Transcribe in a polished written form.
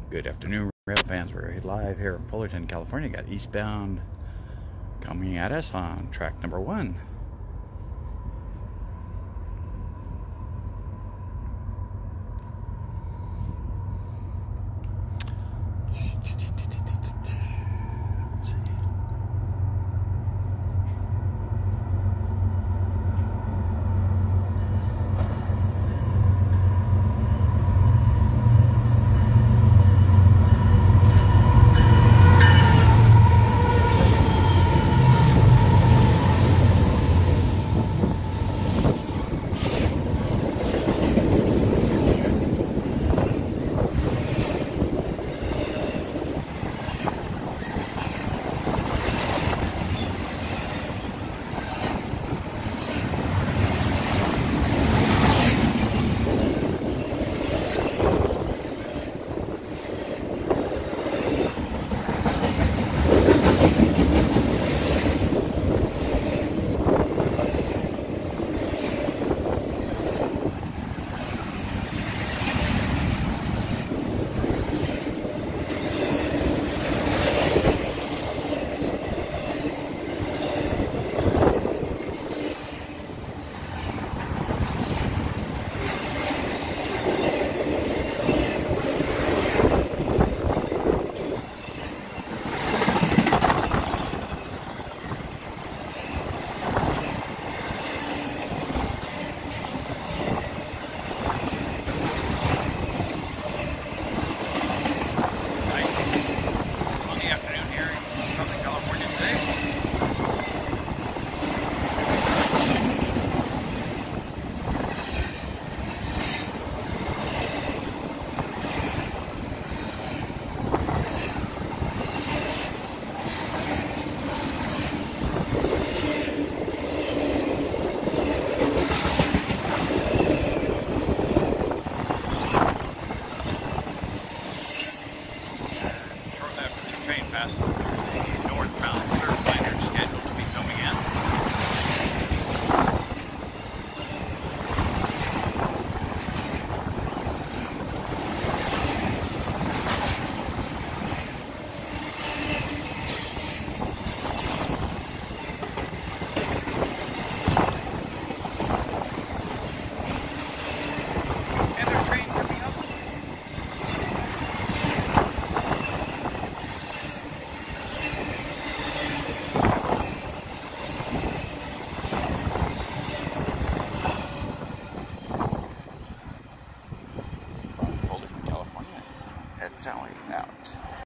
Good afternoon, rail fans. We're live here in Fullerton, California. Got Eastbound coming at us on track number 1. Let's see. The northbound third liner scheduled to be coming in. And their train coming up. Fullerton, California. Head Sally out.